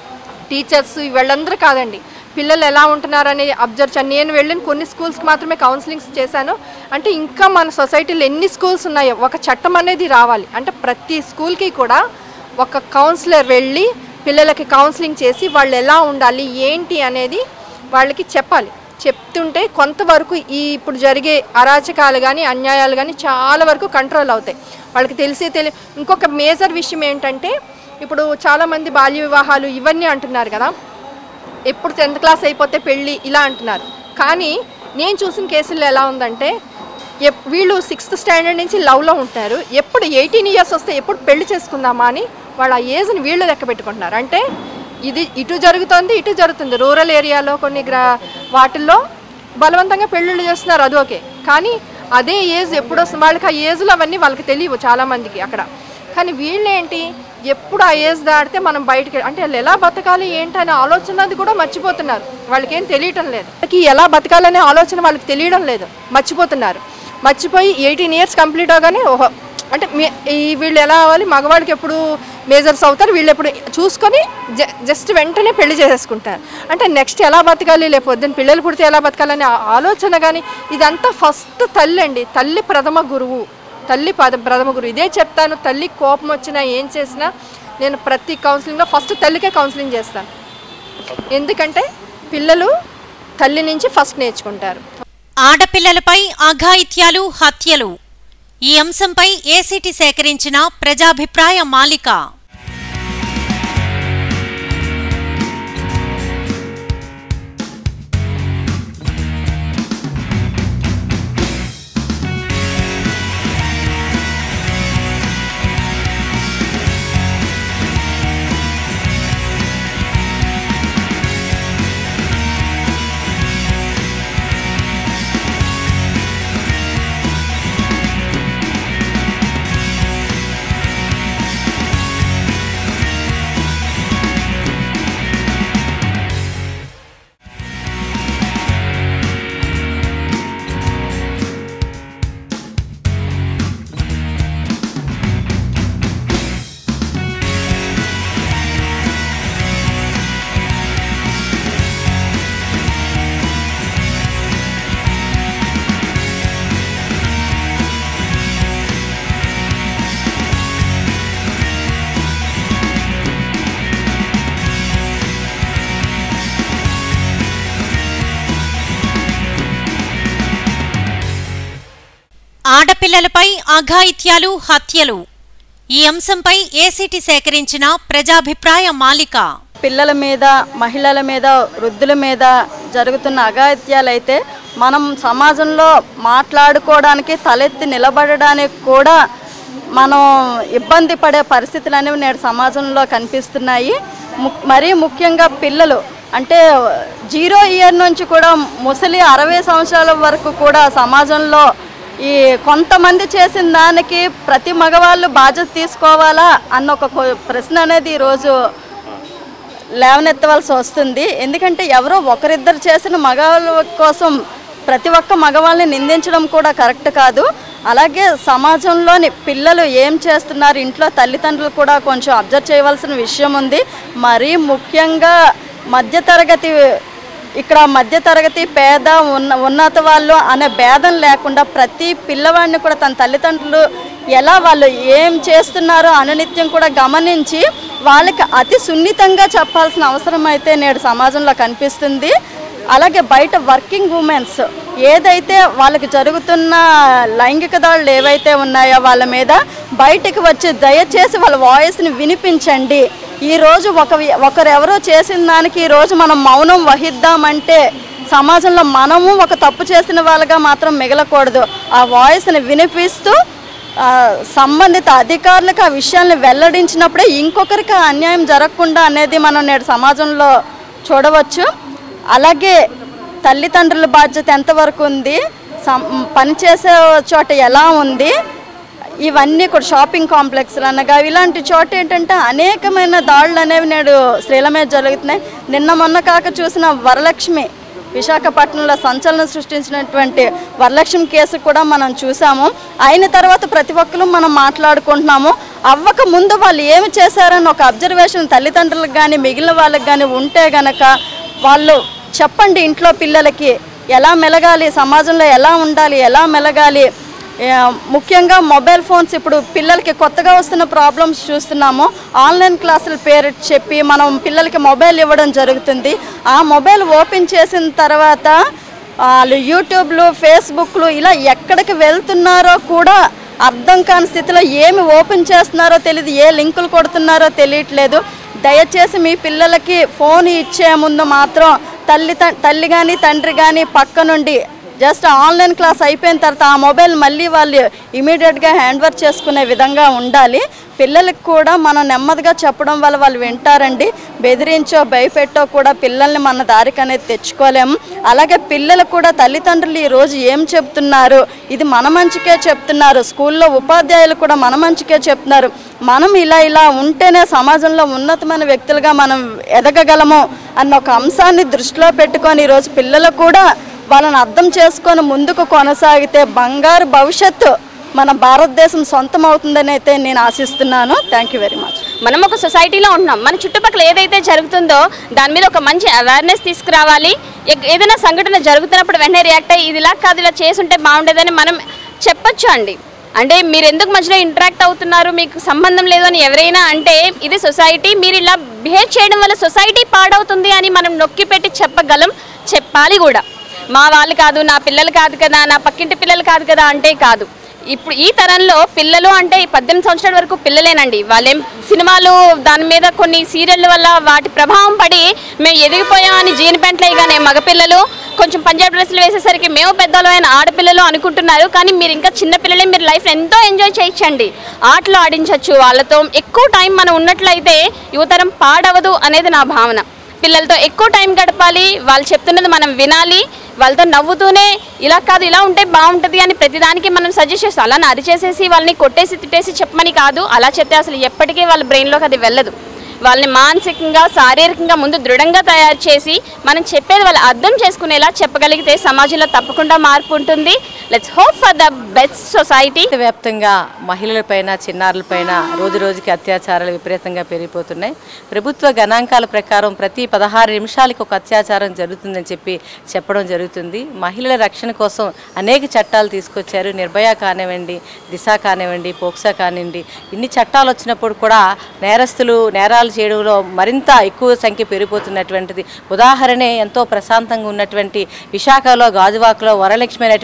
S4: టీచర్స్ వీళ్ళందరూ కాదండి, పిల్లలు ఎలా ఉంటున్నారని అబ్జర్వ్ చేయాలి. నేను వెళ్ళిన కొన్ని స్కూల్స్కి మాత్రమే కౌన్సిలింగ్స్ చేశాను. అంటే ఇంకా మన సొసైటీలో ఎన్ని స్కూల్స్ ఉన్నాయో ఒక చట్టం అనేది రావాలి. అంటే ప్రతి స్కూల్కి కూడా ఒక కౌన్సిలర్ వెళ్ళి పిల్లలకి కౌన్సిలింగ్ చేసి వాళ్ళు ఎలా ఉండాలి ఏంటి అనేది వాళ్ళకి చెప్పాలి. చెప్తుంటే కొంతవరకు ఈ ఇప్పుడు జరిగే అరాచకాలు కానీ అన్యాయాలు కానీ చాలా వరకు కంట్రోల్ అవుతాయి. వాళ్ళకి తెలిసి తెలి ఇంకొక మేజర్ విషయం ఏంటంటే ఇప్పుడు చాలామంది బాల్య వివాహాలు ఇవన్నీ అంటున్నారు కదా, ఎప్పుడు టెన్త్ క్లాస్ అయిపోతే పెళ్ళి ఇలా అంటున్నారు. కానీ నేను చూసిన కేసుల్లో ఎలా ఉందంటే వీళ్ళు సిక్స్త్ స్టాండర్డ్ నుంచి లవ్లో ఉంటారు, ఎప్పుడు ఎయిటీన్ ఇయర్స్ వస్తే ఎప్పుడు పెళ్లి చేసుకుందామా అని వాళ్ళ ఆ ఏజ్ని వీళ్ళు లెక్క పెట్టుకుంటున్నారు. అంటే ఇది ఇటు జరుగుతుంది ఇటు జరుగుతుంది. రూరల్ ఏరియాలో కొన్ని గ్రా వాటిల్లో బలవంతంగా పెళ్ళిళ్ళు చేస్తున్నారు, అది ఓకే. కానీ అదే ఏజ్ ఎప్పుడు వస్తుంది వాళ్ళకి, ఆ ఏజ్లో అవన్నీ వాళ్ళకి తెలియవు చాలామందికి అక్కడ. కానీ వీళ్ళేంటి ఎప్పుడు ఆ ఏజ్ దాటితే మనం బయటకి అంటే వాళ్ళు ఎలా బతకాలి ఏంటి అనే ఆలోచన అది కూడా మర్చిపోతున్నారు. వాళ్ళకి ఏం తెలియటం లేదు, వాళ్ళకి ఎలా బతకాలనే ఆలోచన వాళ్ళకి తెలియడం లేదు, మర్చిపోతున్నారు. మర్చిపోయి ఎయిటీన్ ఇయర్స్ కంప్లీట్ అవగానే ఓహో అంటే మీ ఈ వీళ్ళు ఎలా అవ్వాలి, మగవాడికి ఎప్పుడు మేజర్స్ అవుతారు, వీళ్ళు ఎప్పుడు చూసుకొని జ జస్ట్ వెంటనే పెళ్లి చేసేసుకుంటారు. అంటే నెక్స్ట్ ఎలా బతకాలి, లేకపోతే పిల్లలు పుడితే ఎలా బతకాలనే ఆలోచన కానీ ఇదంతా ఫస్ట్ తల్లి అండి. తల్లి ప్రథమ గురువు, తల్లి పద ప్రథమ గురువు. ఇదే చెప్తాను, తల్లి కోపం వచ్చినా ఏం చేసినా నేను ప్రతి కౌన్సిలింగ్లో ఫస్ట్ తల్లికే కౌన్సిలింగ్ చేస్తాను. ఎందుకంటే పిల్లలు తల్లి నుంచి ఫస్ట్ నేర్చుకుంటారు.
S1: ఆడపిల్లలపై అఘాయిత్యాలు, హత్యలు. ఈ అంశంపై ఏసీటీ సేకరించిన ప్రజాభిప్రాయ మాలిక. ఆడపిల్లలపై అఘాయిత్యాలు, హత్యలు. ఈ అంశంపై ఏసీటీ సేకరించిన ప్రజాభిప్రాయ మాలిక.
S5: పిల్లల మీద, మహిళల మీద, వృద్ధుల మీద జరుగుతున్న అఘాయిత్యాలైతే మనం సమాజంలో మాట్లాడుకోవడానికి, తలెత్తి నిలబడడానికి కూడా మనం ఇబ్బంది పడే పరిస్థితులు అనేవి నేడు సమాజంలో కనిపిస్తున్నాయి. మరీ ముఖ్యంగా పిల్లలు అంటే జీరో ఇయర్ నుంచి కూడా ముసలి అరవై సంవత్సరాల వరకు కూడా సమాజంలో ఈ కొంతమంది చేసిన దానికి ప్రతి మగవాళ్ళు బాధ్యత తీసుకోవాలా అన్న ఒక ప్రశ్న అనేది ఈరోజు లేవనెత్తవలసి వస్తుంది. ఎందుకంటే ఎవరో ఒకరిద్దరు చేసిన మగవాళ్ళ కోసం ప్రతి ఒక్క మగవాళ్ళని నిందించడం కూడా కరెక్ట్ కాదు. అలాగే సమాజంలోని పిల్లలు ఏం చేస్తున్నారు, ఇంట్లో తల్లిదండ్రులు కూడా కొంచెం అబ్జర్వ్ చేయవలసిన విషయం ఉంది. మరీ ముఖ్యంగా మధ్యతరగతి, ఇక్కడ మధ్యతరగతి, పేద, ఉన్న ఉన్నత వాళ్ళు అనే భేదం లేకుండా ప్రతి పిల్లవాడిని కూడా తన తల్లిదండ్రులు ఎలా వాళ్ళు ఏం చేస్తున్నారో అనునిత్యం కూడా గమనించి వాళ్ళకి అతి సున్నితంగా చెప్పాల్సిన అవసరం అయితే నేడు సమాజంలో కనిపిస్తుంది. అలాగే బయట వర్కింగ్ ఉమెన్స్ ఏదైతే వాళ్ళకి జరుగుతున్న లైంగిక దాడులు ఏవైతే ఉన్నాయో వాళ్ళ మీద బయటికి వచ్చి దయచేసి వాళ్ళ వాయిస్ని వినిపించండి. ఈరోజు ఒక ఒకరెవరో చేసిన దానికి ఈరోజు మనం మౌనం వహిద్దామంటే సమాజంలో మనము ఒక తప్పు చేసిన వాళ్ళగా మాత్రం మిగలకూడదు. ఆ వాయిస్ని వినిపిస్తూ సంబంధిత అధికారులకు ఆ విషయాన్ని వెల్లడించినప్పుడే ఇంకొకరికి అన్యాయం జరగకుండా అనేది మనం నేడు సమాజంలో చూడవచ్చు. అలాగే తల్లిదండ్రుల బాధ్యత ఎంతవరకు ఉంది, పనిచేసే చోట ఎలా ఉంది, ఇవన్నీ కూడా షాపింగ్ కాంప్లెక్స్లు అనగా ఇలాంటి చోట ఏంటంటే అనేకమైన దాడులు అనేవి నేడు స్త్రీల మీద జరుగుతున్నాయి. నిన్న మొన్న కాక చూసిన వరలక్ష్మి విశాఖపట్నంలో సంచలనం సృష్టించినటువంటి వరలక్ష్మి కేసు కూడా మనం చూసాము. అయిన తర్వాత ప్రతి ఒక్కరు మనం మాట్లాడుకుంటున్నాము. అవ్వక ముందు వాళ్ళు ఏమి చేశారని ఒక అబ్జర్వేషన్ తల్లిదండ్రులకు కానీ మిగిలిన వాళ్ళకి కానీ ఉంటే గనక వాళ్ళు చెప్పండి, ఇంట్లో పిల్లలకి ఎలా మెలగాలి, సమాజంలో ఎలా ఉండాలి, ఎలా మెలగాలి. ముఖ్యంగా మొబైల్ ఫోన్స్ ఇప్పుడు పిల్లలకి కొత్తగా వస్తున్న ప్రాబ్లమ్స్ చూస్తున్నాము. ఆన్లైన్ క్లాసుల పేరు చెప్పి మనం పిల్లలకి మొబైల్ ఇవ్వడం జరుగుతుంది. ఆ మొబైల్ ఓపెన్ చేసిన తర్వాత వాళ్ళు యూట్యూబ్లు, ఫేస్బుక్లు ఇలా ఎక్కడికి వెళ్తున్నారో కూడా అర్థం కాని స్థితిలో ఏమి ఓపెన్ చేస్తున్నారో తెలియదు, ఏ లింకులు కొడుతున్నారో తెలియట్లేదు. దయచేసి మీ పిల్లలకి ఫోన్ ఇచ్చే ముందు మాత్రం తల్లి తల్లి కానీ తండ్రి కానీ పక్క నుండి జస్ట్ ఆన్లైన్ క్లాస్ అయిపోయిన తర్వాత ఆ మొబైల్ మళ్ళీ వాళ్ళు ఇమీడియట్గా హ్యాండ్ ఓవర్ చేసుకునే విధంగా ఉండాలి. పిల్లలకు కూడా మనం నెమ్మదిగా చెప్పడం వల్ల వాళ్ళు వింటారండి. బెదిరించో భయపెట్టో కూడా పిల్లల్ని మన దారికి అనేది తెచ్చుకోలేము. అలాగే పిల్లలు కూడా తల్లిదండ్రులు ఈరోజు ఏం చెప్తున్నారు, ఇది మన మంచికే చెప్తున్నారు. స్కూల్లో ఉపాధ్యాయులు కూడా మన మంచికే చెప్తున్నారు. మనం ఇలా ఇలా ఉంటేనే సమాజంలో ఉన్నతమైన వ్యక్తులుగా మనం ఎదగగలము అన్న ఒక అంశాన్ని దృష్టిలో పెట్టుకొని ఈరోజు పిల్లలు కూడా వాళ్ళని అర్థం చేసుకొని ముందుకు కొనసాగితే బంగారు భవిష్యత్తు మన భారతదేశం సొంతం అవుతుందని అయితే నేను ఆశిస్తున్నాను. Thank you very much.
S6: మనం ఒక సొసైటీలో ఉంటున్నాం. మన చుట్టుపక్కల ఏదైతే జరుగుతుందో దాని మీద ఒక మంచి అవేర్నెస్ తీసుకురావాలి. ఏదైనా సంఘటన జరుగుతున్నప్పుడు వెంటనే రియాక్ట్ అయ్యి ఇది ఇలా కాదు, ఇలా చేసుంటే బాగుండేదని మనం చెప్పొచ్చు అండి. అంటే మీరు ఎందుకు మధ్యలో ఇంటరాక్ట్ అవుతున్నారు, మీకు సంబంధం లేదు అని ఎవరైనా అంటే ఇది సొసైటీ, మీరు ఇలా బిహేవ్ చేయడం వల్ల సొసైటీ పాడవుతుంది అని మనం నొక్కి పెట్టి చెప్పగలం, చెప్పాలి కూడా. మా వాళ్ళు కాదు, నా పిల్లలు కాదు కదా, నా పక్కింటి పిల్లలు కాదు కదా అంటే కాదు. ఇప్పుడు ఈ తరంలో పిల్లలు అంటే పద్దెనిమిది సంవత్సరాల వరకు పిల్లలేనండి. వాళ్ళేం సినిమాలు దాని మీద కొన్ని సీరియళ్ళ వల్ల వాటి ప్రభావం పడి మేము ఎదిగిపోయామని జీన్ ప్యాంట్లు వేయగానే మగపిల్లలు కొంచెం పంజాబ్ డ్రెస్సులు వేసేసరికి మేము పెద్దవాళ్ళైన ఆడపిల్లలు అనుకుంటున్నారు. కానీ మీరు ఇంకా చిన్నపిల్లలే, మీరు లైఫ్ ఎంతో ఎంజాయ్ చేయించండి, ఆటలు ఆడించవచ్చు వాళ్ళతో. ఎక్కువ టైం మనం ఉన్నట్లయితే యువతరం పాడవదు అనేది నా భావన. పిల్లలతో ఎక్కువ టైం గడపాలి, వాళ్ళు చెప్తున్నది మనం వినాలి, వాళ్ళతో నవ్వుతూనే ఇలా కాదు ఇలా ఉంటే బాగుంటుంది అని ప్రతిదానికి మనం సజెస్ట్ చేస్తాం. అలా అది చేసేసి వాళ్ళని కొట్టేసి తిట్టేసి చెప్పమని కాదు. అలా చెప్తే అసలు ఎప్పటికీ వాళ్ళ బ్రెయిన్లోకి అది వెళ్ళదు. వాళ్ళని మానసికంగా శారీరకంగా ముందు దృఢంగా తయారు చేసి మనం చెప్పేది వాళ్ళు అర్థం చేసుకునేలా చెప్పగలిగితే సమాజంలో తప్పకుండా మార్పు ఉంటుంది. Let's hope for the best society.
S7: వ్యాప్తంగా మహిళలపైన, చిన్నారులపైన రోజు రోజుకి అత్యాచారాలు విపరీతంగా పెరిగిపోతున్నాయి. ప్రభుత్వ గణాంకాల ప్రకారం ప్రతి పదహారు నిమిషాలకి ఒక అత్యాచారం జరుగుతుందని చెప్పి చెప్పడం జరుగుతుంది. మహిళల రక్షణ కోసం అనేక చట్టాలు తీసుకొచ్చారు. నిర్భయ కానివ్వండి, దిశ కానివ్వండి, పోక్సా కానివ్వండి, ఇన్ని చట్టాలు వచ్చినప్పుడు కూడా నేరస్తులు నేరాలు చేయడంలో మరింత ఎక్కువ సంఖ్య పెరిగిపోతున్నటువంటిది. ఉదాహరణే ఎంతో ప్రశాంతంగా ఉన్నటువంటి విశాఖలో గాజువాకలో వరలక్ష్మి అనేటువంటి అమ్మాయి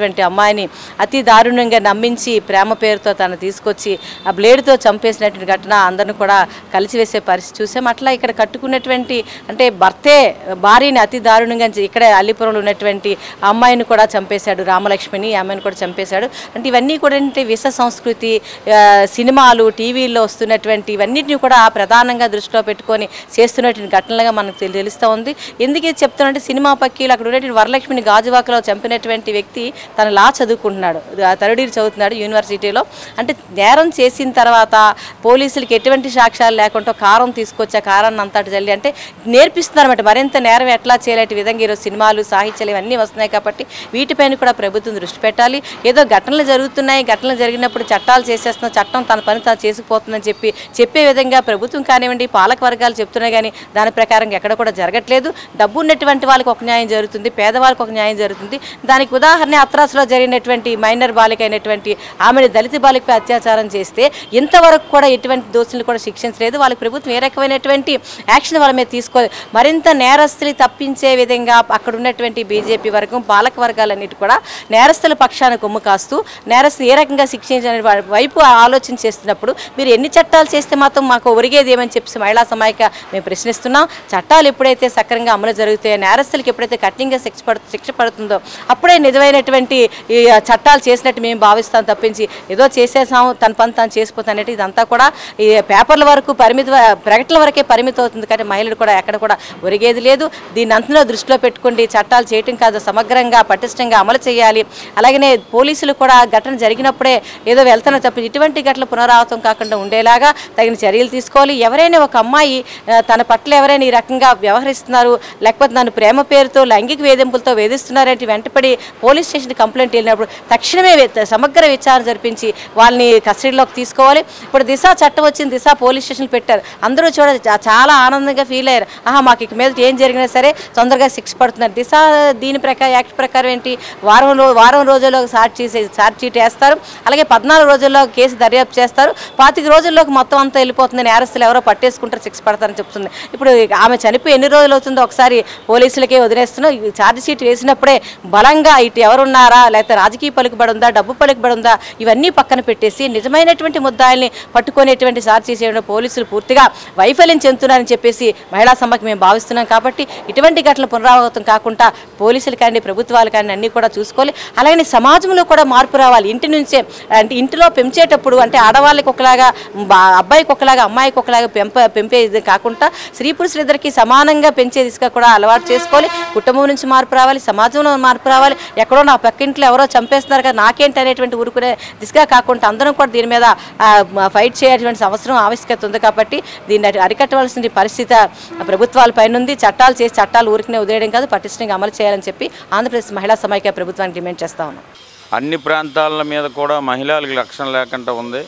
S7: అమ్మాయిని అతి దారుణంగా నమ్మించి ప్రేమ పేరుతో తను తీసుకొచ్చి ఆ బ్లేడ్తో చంపేసినటువంటి ఘటన అందరిని కూడా కలిసివేసే పరిస్థితి చూసాం. అట్లా ఇక్కడ కట్టుకున్నటువంటి అంటే భర్తే భార్యని అతి దారుణంగా ఇక్కడ అల్లిపురంలో ఉన్నటువంటి అమ్మాయిని కూడా చంపేశాడు, రామలక్ష్మిని అమ్మాయిని కూడా చంపేశాడు. అంటే ఇవన్నీ కూడా అంటే విష సంస్కృతి, సినిమాలు టీవీల్లో వస్తున్నటువంటి ఇవన్నిటిని కూడా ప్రధానంగా దృష్టిలో పెట్టుకొని చేస్తున్నటువంటి ఘటనలుగా మనకు తెలుస్తూ ఉంది. ఎందుకు ఇది చెప్తున్నట్టు సినిమా పక్కీలు అక్కడ ఉన్నటువంటి వరలక్ష్మిని గాజువాకలో చంపినటువంటి వ్యక్తి తను లా చదువుకుంటున్నాడు, థర్డ్ ఇయర్ చదువుతున్నాడు యూనివర్సిటీలో. అంటే నేరం చేసిన తర్వాత పోలీసులకి ఎటువంటి సాక్ష్యాలు లేకుండా కారం తీసుకొచ్చి ఆ కారాన్ని అంతటి జల్లి అంటే నేర్పిస్తున్నారు అనమాట. మరింత నేరం ఎట్లా చేయలేటి విధంగా ఈరోజు సినిమాలు సాహిత్యాలు ఇవన్నీ వస్తున్నాయి కాబట్టి వీటిపైన కూడా ప్రభుత్వం దృష్టి పెట్టాలి. ఏదో ఘటనలు జరుగుతున్నాయి, ఘటనలు జరిగినప్పుడు చట్టాలు చేసేస్తున్న చట్టం తన పని తాను చేసుకుపోతుందని చెప్పి చెప్పే విధంగా ప్రభుత్వం కానివ్వండి పాలక వర్గాలు చెప్తున్నాయి. కానీ దాని ప్రకారం ఎక్కడ కూడా జరగట్లేదు. డబ్బు ఉన్నటువంటి వాళ్ళకి ఒక న్యాయం జరుగుతుంది, పేదవాళ్ళకి ఒక న్యాయం జరుగుతుంది. దానికి ఉదాహరణ అత్రాసులో జరిగినటువంటి మైనర్ బాలిక అయినటువంటి ఆమెను దళిత బాలికపై అత్యాచారం చేస్తే ఇంతవరకు కూడా ఎటువంటి దోషులు కూడా శిక్షించలేదు. వాళ్ళకి ప్రభుత్వం ఏ రకమైనటువంటి యాక్షన్ వాళ్ళ మీద తీసుకో మరింత నేరస్తులు తప్పించే విధంగా అక్కడ ఉన్నటువంటి బీజేపీ వర్గం పాలక వర్గాలన్నిటి కూడా నేరస్తుల పక్షాన కొమ్ము కాస్తూ నేరస్తులు ఏ రకంగా శిక్షించే వైపు ఆలోచన చేస్తున్నప్పుడు మీరు ఎన్ని చట్టాలు చేస్తే మాత్రం మాకు ఒరిగేది ఏమని చెప్పి మహిళా సమాఖ్య మేము ప్రశ్నిస్తున్నాం. చట్టాలు ఎప్పుడైతే సక్రమంగా అమలు జరుగుతాయో నేరస్తులకి ఎప్పుడైతే కఠినంగా శిక్ష పడు శిక్ష పడుతుందో అప్పుడే నిజమైనటువంటి ఈ చట్టాలు చేసినట్టు మేము భావిస్తాం తప్పించి ఏదో చేసేసాము తన పని తాను చేసిపోతాం అనేది ఇదంతా కూడా ఈ పేపర్ల వరకు పరిమితి ప్రకటనల వరకే పరిమితం అవుతుంది. కానీ మహిళలు కూడా ఎక్కడ కూడా ఒరిగేది లేదు. దీన్ని అంతలో దృష్టిలో పెట్టుకోండి, చట్టాలు చేయటం కాదు సమగ్రంగా పటిష్టంగా అమలు చేయాలి. అలాగనే పోలీసులు కూడా ఘటన జరిగినప్పుడే ఏదో వెళ్తున్న తప్ప ఇటువంటి ఘటనలు పునరావృతం కాకుండా ఉండేలాగా తగిన చర్యలు తీసుకోవాలి. ఎవరైనా ఒక అమ్మాయి తన పట్ల ఎవరైనా ఈ రకంగా వ్యవహరిస్తున్నారు లేకపోతే నన్ను ప్రేమ పేరుతో లైంగిక వేధింపులతో వేధిస్తున్నారంటే వెంటపడి పోలీస్ స్టేషన్ కంప్లైంట్ వెళ్ళినప్పుడు తక్షణమే సమగ్ర విచారణ జరిపించి వాళ్ళని కస్టడీలోకి తీసుకోవాలి. ఇప్పుడు దిశ చట్టం వచ్చింది, దిశ పోలీస్ స్టేషన్ పెట్టారు. అందరూ చూడ చాలా ఆనందంగా ఫీల్ అయ్యారు. ఆహా మాకు ఇక మీద ఏం జరిగినా సరే తొందరగా శిక్ష పడుతున్నారు. దిశ దీని ప్రకారం యాక్ట్ ప్రకారం ఏంటి వారం వారం రోజుల్లో సాక్షి ఛార్జ్ షీట్ వేస్తారు. అలాగే పద్నాలుగు రోజుల్లో కేసు దర్యాప్తు చేస్తారు. పాతిక రోజుల్లోకి మొత్తం అంతా వెళ్ళిపోతుంది, నేరస్తులు ఎవరో పట్టేసుకుంటారు, శిక్ష పడతారని చెప్తుంది. ఇప్పుడు ఆమె చనిపోయి ఎన్ని రోజులు అవుతుందో ఒకసారి పోలీసులకే వదిలేస్తున్నాం. ఛార్జ్ షీట్ వేసినప్పుడే బలంగా ఇటు ఎవరున్నారా లేకపోతే రాజకీయ పలుకుబడి ఉందా డబ్బు పలుకుబడి ఉందా ఇవన్నీ పక్కన పెట్టేసి నిజమైనటువంటి ముద్దాయిల్ని పట్టుకునేటువంటి ఛార్జ్ చేయడం పోలీసులు పూర్తిగా వైఫల్యం చెందుతున్నారని చెప్పేసి మహిళా సమాఖ్య మేము భావిస్తున్నాం. కాబట్టి ఇటువంటి ఘటనలు పునరావృతం కాకుండా పోలీసులు కానీ ప్రభుత్వాలు కానీ అన్నీ కూడా చూసుకోవాలి. అలాగే సమాజంలో కూడా మార్పు రావాలి. ఇంటి నుంచే అంటే ఇంటిలో పెంచేటప్పుడు అంటే ఆడవాళ్ళకి ఒకలాగా అబ్బాయికి ఒకలాగా అమ్మాయికి ఒకలాగా పెంప పెంపేది కాకుండా స్త్రీ పురుషులిద్దరికీ సమానంగా పెంచే దిశగా కూడా అలవాటు చేసుకోవాలి. కుటుంబం నుంచి మార్పు రావాలి, సమాజంలో మార్పు రావాలి. ఎక్కడో నా పక్కింట్లో ఎవరో చంపేస్తున్నారు కదా నాకేంటి అనేటువంటి ఊరుకునే దిశగా కాకుండా అందరం కూడా దీని మీద ఫైట్ చేయాల్సిన అవసరం ఆవశ్యకత ఉంది. కాబట్టి దీన్ని అరికట్టవలసిన పరిస్థితి ప్రభుత్వాల పైన ఉంది. చట్టాలు చేసి చట్టాలు ఊరికనే వదిలేయడం కాదు పటిష్టంగా అమలు చేయాలని చెప్పి ఆంధ్రప్రదేశ్ మహిళా సమాఖ్య ప్రభుత్వానికి డిమాండ్ చేస్తా ఉన్నాం.
S8: అన్ని ప్రాంతాల మీద కూడా మహిళలకు రక్షణ లేకుండా ఉంది.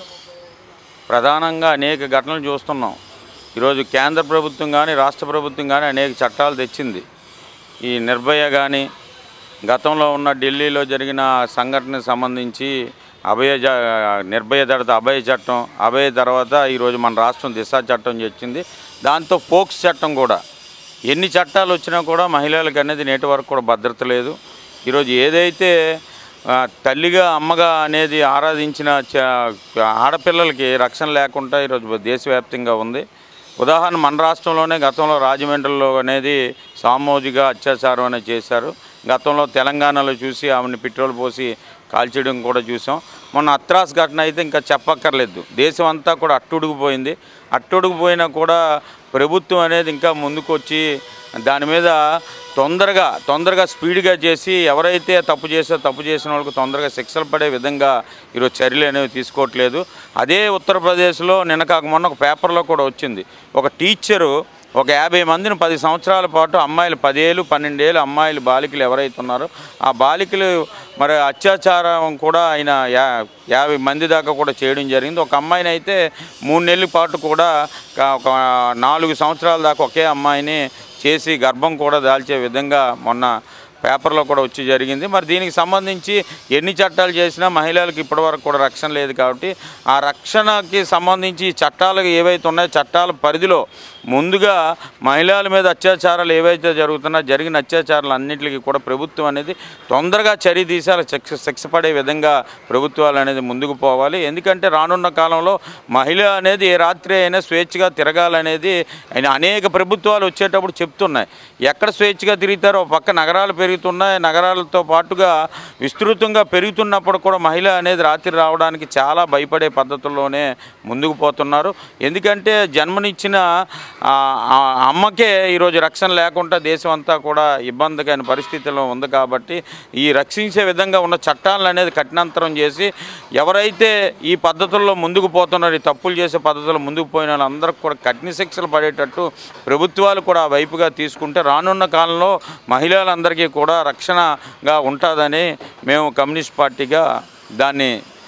S8: ప్రధానంగా అనేక ఘటనలు చూస్తున్నాం. ఈరోజు కేంద్ర ప్రభుత్వం కానీ రాష్ట్ర ప్రభుత్వం కానీ అనేక చట్టాలు తెచ్చింది. ఈ నిర్భయ కానీ గతంలో ఉన్న ఢిల్లీలో జరిగిన సంఘటనకు సంబంధించి అభయ నిర్భయ తర్వాత అభయ చట్టం, అభయ తర్వాత ఈరోజు మన రాష్ట్రం దిశ చట్టం తెచ్చింది. దాంతో పోక్స్ చట్టం కూడా ఎన్ని చట్టాలు వచ్చినా కూడా మహిళలకు అనేది నేటి వరకు కూడా భద్రత లేదు. ఈరోజు ఏదైతే తల్లిగా అమ్మగా అనేది ఆరాధించిన ఆడపిల్లలకి రక్షణ లేకుండా ఈరోజు దేశవ్యాప్తంగా ఉంది. ఉదాహరణ మన రాష్ట్రంలోనే గతంలో రాజమండ్రిలో అనేది సామూహిక అత్యాచారం అనేది చేశారు. గతంలో తెలంగాణలో చూసి ఆమెను పెట్రోల్ పోసి కాల్చేయడం కూడా చూసాం. మొన్న అత్రాస్ ఘటన అయితే ఇంకా చెప్పక్కర్లేదు. దేశం అంతా కూడా అట్టుడుగుపోయింది. అట్టుడుగుపోయినా కూడా ప్రభుత్వం అనేది ఇంకా ముందుకు వచ్చి దాని మీద తొందరగా తొందరగా స్పీడ్గా చేసి ఎవరైతే తప్పు చేసో తప్పు చేసిన వాళ్ళకు తొందరగా శిక్షలు పడే విధంగా ఈరోజు చర్యలు అనేవి తీసుకోవట్లేదు. అదే ఉత్తరప్రదేశ్లో నిన్న కాక మొన్న ఒక పేపర్లో కూడా వచ్చింది. ఒక టీచరు ఒక యాభై మందిని పది సంవత్సరాల పాటు అమ్మాయిలు పదేళ్ళు పన్నెండేళ్ళు అమ్మాయిలు బాలికలు ఎవరైతే ఉన్నారో ఆ బాలికలు మరి అత్యాచారం కూడా ఆయన యా యాభై మంది దాకా కూడా చేయడం జరిగింది. ఒక అమ్మాయిని అయితే మూడు నెలల పాటు కూడా ఒక నాలుగు సంవత్సరాల దాకా ఒకే అమ్మాయిని చేసి గర్భం కూడా దాల్చే విధంగా మొన్న పేపర్లో కూడా వచ్చి జరిగింది. మరి దీనికి సంబంధించి ఎన్ని చట్టాలు చేసినా మహిళలకు ఇప్పటివరకు కూడా రక్షణ లేదు. కాబట్టి ఆ రక్షణకి సంబంధించి చట్టాలు ఏవైతే ఉన్నాయో చట్టాల పరిధిలో ముందుగా మహిళల మీద అత్యాచారాలు ఏవైతే జరుగుతున్నా జరిగిన అత్యాచారాలు అన్నింటికి కూడా ప్రభుత్వం అనేది తొందరగా చర్య తీసి అలా శిక్ష శిక్ష పడే విధంగా ప్రభుత్వాలు అనేది ముందుకు పోవాలి. ఎందుకంటే రానున్న కాలంలో మహిళ అనేది ఏ రాత్రి అయినా స్వేచ్ఛగా తిరగాలనేది అనేక ప్రభుత్వాలు వచ్చేటప్పుడు చెప్తున్నాయి. ఎక్కడ స్వేచ్ఛగా తిరుగుతారో పక్క నగరాలు పెరుగుతున్నాయి. నగరాలతో పాటుగా విస్తృతంగా పెరుగుతున్నప్పుడు కూడా మహిళ అనేది రాత్రి రావడానికి చాలా భయపడే పద్ధతుల్లోనే ముందుకు పోతున్నారు. ఎందుకంటే జన్మనిచ్చిన అమ్మకే ఈరోజు రక్షణ లేకుండా దేశం అంతా కూడా ఇబ్బందికైన పరిస్థితిలో ఉంది. కాబట్టి ఈ రక్షించే విధంగా ఉన్న చట్టాలను అనేది కఠినంతరం చేసి ఎవరైతే ఈ పద్ధతుల్లో ముందుకు పోతున్నారో, ఈ తప్పులు చేసే పద్ధతుల్లో ముందుకు పోయిన వాళ్ళందరికీ కూడా కఠిన శిక్షలు పడేటట్టు ప్రభుత్వాలు కూడా వైపుగా తీసుకుంటే రానున్న కాలంలో మహిళలందరికీ కూడా రక్షణగా ఉంటుందని మేము కమ్యూనిస్ట్ పార్టీగా దాన్ని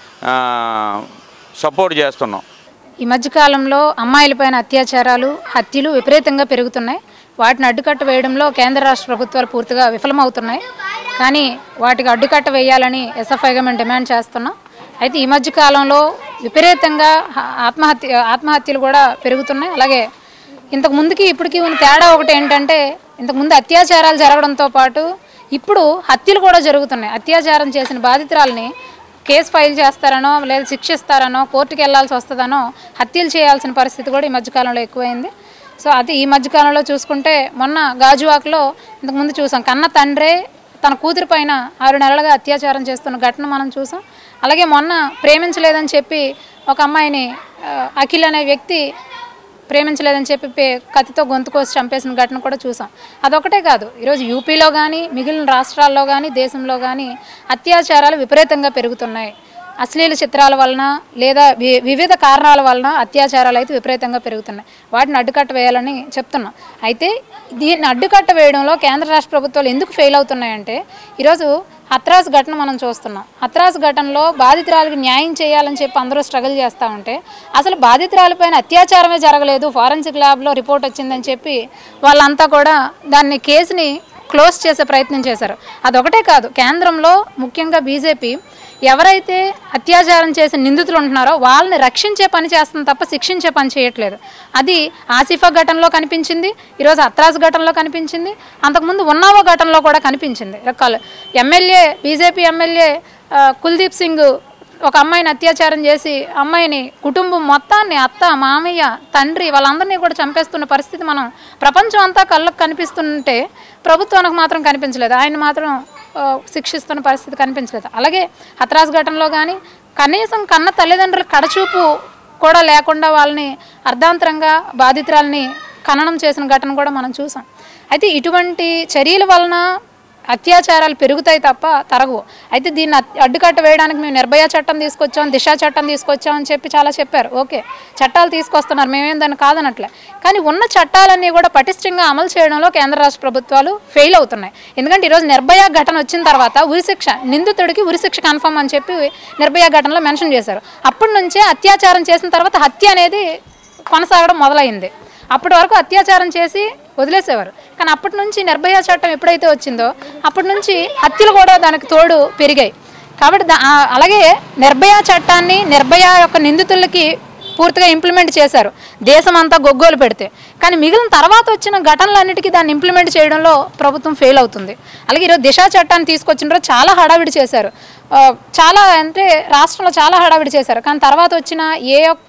S8: సపోర్ట్ చేస్తున్నాం.
S9: ఈ మధ్యకాలంలో అమ్మాయిలపైన అత్యాచారాలు, హత్యలు విపరీతంగా పెరుగుతున్నాయి. వాటిని అడ్డుకట్ట వేయడంలో కేంద్ర రాష్ట్ర ప్రభుత్వాలు పూర్తిగా విఫలమవుతున్నాయి. కానీ వాటికి అడ్డుకట్ట వేయాలని ఎస్ఎఫ్ఐగా మేము డిమాండ్ చేస్తున్నాం. అయితే ఈ మధ్యకాలంలో విపరీతంగా ఆత్మహత్య ఆత్మహత్యలు కూడా పెరుగుతున్నాయి. అలాగే ఇంతకు ముందుకి ఇప్పటికీ ఉన్న తేడా ఒకటి ఏంటంటే, ఇంతకుముందు అత్యాచారాలు జరగడంతో పాటు ఇప్పుడు హత్యలు కూడా జరుగుతున్నాయి. అత్యాచారం చేసిన బాధితురాలని కేసు ఫైల్ చేస్తారనో లేదా శిక్షిస్తారనో కోర్టుకి వెళ్లాల్సి వస్తుందనో హత్యలు చేయాల్సిన పరిస్థితి కూడా ఈ మధ్యకాలంలో ఎక్కువైంది. సో అది ఈ మధ్యకాలంలో చూసుకుంటే మొన్న గాజువాకలో ఇంతకుముందు చూసాం, కన్న తండ్రే తన కూతురి పైన ఆరు నెలలుగా అత్యాచారం చేస్తున్న ఘటన మనం చూసాం. అలాగే మొన్న ప్రేమించలేదని చెప్పి ఒక అమ్మాయిని అఖిల్ అనే వ్యక్తి ప్రేమించలేదని చెప్పి కత్తితో గొంతు కోసి చంపేసిన ఘటన కూడా చూసాం. అదొకటే కాదు, ఈరోజు యూపీలో కానీ మిగిలిన రాష్ట్రాల్లో కానీ దేశంలో కానీ అత్యాచారాలు విపరీతంగా పెరుగుతున్నాయి. అశ్లీల చిత్రాల వలన లేదా వివిధ కారణాల వలన అత్యాచారాలు అయితే విపరీతంగా పెరుగుతున్నాయి. వాటిని అడ్డుకట్ట వేయాలని చెప్తున్నాం. అయితే దీన్ని అడ్డుకట్ట వేయడంలో కేంద్ర రాష్ట్ర ప్రభుత్వాలు ఎందుకు ఫెయిల్ అవుతున్నాయంటే, ఈరోజు హత్రాస్ ఘటన మనం చూస్తున్నాం. హత్రాస్ ఘటనలో బాధితురాలకు న్యాయం చేయాలని చెప్పి అందరూ స్ట్రగుల్ చేస్తూ ఉంటే అసలు బాధితురాలపైన అత్యాచారమే జరగలేదు, ఫారెన్సిక్ ల్యాబ్లో రిపోర్ట్ వచ్చిందని చెప్పి వాళ్ళంతా కూడా దాన్ని కేసుని క్లోజ్ చేసే ప్రయత్నం చేశారు. అదొకటే కాదు, కేంద్రంలో ముఖ్యంగా బీజేపీ ఎవరైతే అత్యాచారం చేసిన నిందితులు ఉంటున్నారో వాళ్ళని రక్షించే పని చేస్తుంది తప్ప శిక్షించే పని చేయట్లేదు. అది ఆసిఫా ఘటనలో కనిపించింది, ఈరోజు హత్రాస్ ఘటనలో కనిపించింది, అంతకుముందు ఉన్నావో ఘటనలో కూడా కనిపించింది. రకాలు MLA BJP MLA Kuldeep Singh ఒక అమ్మాయిని అత్యాచారం చేసి అమ్మాయిని కుటుంబం మొత్తాన్ని అత్త మామయ్య తండ్రి వాళ్ళందరినీ కూడా చంపేస్తున్న పరిస్థితి మనం ప్రపంచం అంతా కళ్ళకు కనిపిస్తుంటే ప్రభుత్వానికి మాత్రం కనిపించలేదు, ఆయన మాత్రం శిక్షిస్తున్న పరిస్థితి కనిపించలేదు. అలాగే హత్రాస్ ఘటనలో కానీ కనీసం కన్న తల్లిదండ్రుల కడచూపు కూడా లేకుండా వాళ్ళని అర్ధాంతరంగా బాధితురాలని ఖననం చేసిన ఘటన కూడా మనం చూసాం. అయితే ఇటువంటి చర్యల వలన అత్యాచారాలు పెరుగుతాయి తప్ప తరగవు. అయితే దీన్ని అడ్డుకట్ట వేయడానికి మేము నిర్భయ చట్టం తీసుకొచ్చాం, దిశ చట్టం తీసుకొచ్చామని చెప్పి చాలా చెప్పారు. ఓకే, చట్టాలు తీసుకొస్తున్నారు, మేమేం దాన్ని కాదనట్లే. కానీ ఉన్న చట్టాలన్నీ కూడా పటిష్టంగా అమలు చేయడంలో కేంద్ర రాష్ట్ర ప్రభుత్వాలు ఫెయిల్ అవుతున్నాయి. ఎందుకంటే ఈరోజు నిర్భయ ఘటన వచ్చిన తర్వాత ఉరిశిక్ష, నిందితుడికి ఉరిశిక్ష కన్ఫర్మ్ అని చెప్పి నిర్భయ ఘటనలో మెన్షన్ చేశారు. అప్పటి నుంచే అత్యాచారం చేసిన తర్వాత హత్య అనేది కొనసాగడం మొదలైంది. అప్పటి వరకు అత్యాచారం చేసి వదిలేసేవారు, కానీ అప్పటి నుంచి నిర్భయ చట్టం ఎప్పుడైతే వచ్చిందో అప్పటి నుంచి హత్యలు కూడా దానికి తోడు పెరిగాయి. కాబట్టి అలాగే నిర్భయ చట్టాన్ని నిర్భయ యొక్క నిందితులకి పూర్తిగా ఇంప్లిమెంట్ చేశారు దేశం అంతా గొగ్గోలు పెడితే. కానీ మిగిలిన తర్వాత వచ్చిన ఘటనలన్నిటికీ దాన్ని ఇంప్లిమెంట్ చేయడంలో ప్రభుత్వం ఫెయిల్ అవుతుంది. అలాగే ఈరోజు దిశ చట్టాన్ని తీసుకొచ్చిన రోజు చాలా హడావిడి చేశారు, చాలా అంటే రాష్ట్రంలో చాలా హడావిడి చేశారు. కానీ తర్వాత వచ్చిన ఏ ఒక్క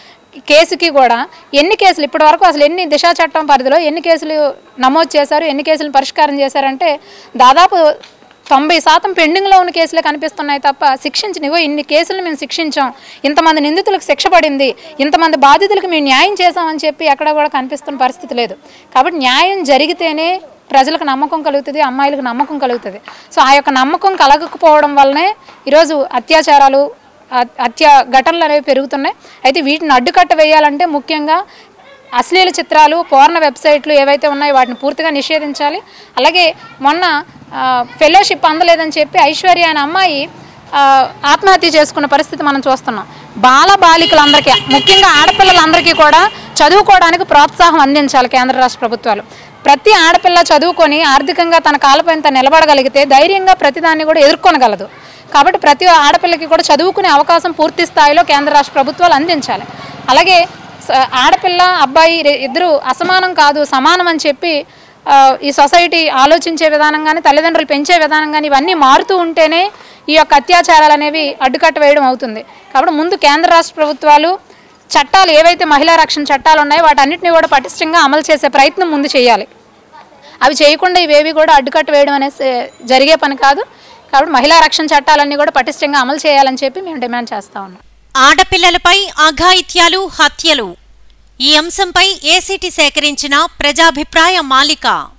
S9: కేసుకి కూడా ఎన్ని కేసులు ఇప్పటి వరకు అసలు ఎన్ని దిశా చట్టం పరిధిలో ఎన్ని కేసులు నమోదు చేశారు, ఎన్ని కేసులు పరిష్కారం చేశారంటే దాదాపు తొంభై శాతం పెండింగ్లో ఉన్న కేసులే కనిపిస్తున్నాయి తప్ప శిక్షించినవో ఇన్ని కేసులు మేము శిక్షించాం, ఇంతమంది నిందితులకు శిక్ష పడింది, ఇంతమంది బాధితులకు మేము న్యాయం చేసామని చెప్పి ఎక్కడ కూడా కనిపిస్తున్న పరిస్థితి లేదు. కాబట్టి న్యాయం జరిగితేనే ప్రజలకు నమ్మకం కలుగుతుంది, అమ్మాయిలకు నమ్మకం కలుగుతుంది. సో ఆ యొక్క నమ్మకం కలగకపోవడం వల్లనే ఈరోజు అత్యాచారాలు హత్య ఘటనలు అనేవి పెరుగుతున్నాయి. అయితే వీటిని అడ్డుకట్ట వేయాలంటే ముఖ్యంగా అశ్లీల చిత్రాలు, పోర్న వెబ్సైట్లు ఏవైతే ఉన్నాయో వాటిని పూర్తిగా నిషేధించాలి. అలాగే మొన్న ఫెలోషిప్ అందలేదని చెప్పి ఐశ్వర్య అనే అమ్మాయి ఆత్మహత్య చేసుకున్న పరిస్థితి మనం చూస్తున్నాం. బాల బాలికలందరికీ ముఖ్యంగా ఆడపిల్లలందరికీ కూడా చదువుకోవడానికి ప్రోత్సాహం అందించాలి కేంద్ర రాష్ట్ర ప్రభుత్వాలు. ప్రతి ఆడపిల్ల చదువుకొని ఆర్థికంగా తన కాళ్ళపైన తను నిలబడగలిగితే ధైర్యంగా ప్రతిదాన్ని కూడా ఎదుర్కొనగలదు. కాబట్టి ప్రతి ఆడపిల్లకి కూడా చదువుకునే అవకాశం పూర్తి స్థాయిలో కేంద్ర రాష్ట్ర ప్రభుత్వాలు అందించాలి. అలాగే ఆడపిల్ల అబ్బాయి ఇద్దరు అసమానం కాదు, సమానం అని చెప్పి ఈ సొసైటీ ఆలోచించే విధానం కానీ తల్లిదండ్రులు పెంచే విధానం కానీ ఇవన్నీ మారుతూ ఉంటేనే ఈ యొక్క అత్యాచారాలు అనేవి అడ్డుకట్ట వేయడం అవుతుంది. కాబట్టి ముందు కేంద్ర రాష్ట్ర ప్రభుత్వాలు చట్టాలు ఏవైతే మహిళా రక్షణ చట్టాలు ఉన్నాయో వాటన్నిటిని కూడా పటిష్టంగా అమలు చేసే ప్రయత్నం ముందు చేయాలి. అవి చేయకుండా ఇవేవి కూడా అడ్డుకట్ట వేయడం అనేది జరిగే పని కాదు. కాబట్టి మహిళా రక్షణ చట్టాలన్నీ కూడా పటిష్టంగా అమలు చేయాలని చెప్పి మేము డిమాండ్ చేస్తా ఉన్నాం.
S1: ఆడపిల్లలపై అఘాయిత్యాలు, హత్యలు ఈ అంశంపై ఏసీటీ సేకరించిన ప్రజాభిప్రాయ మాలిక.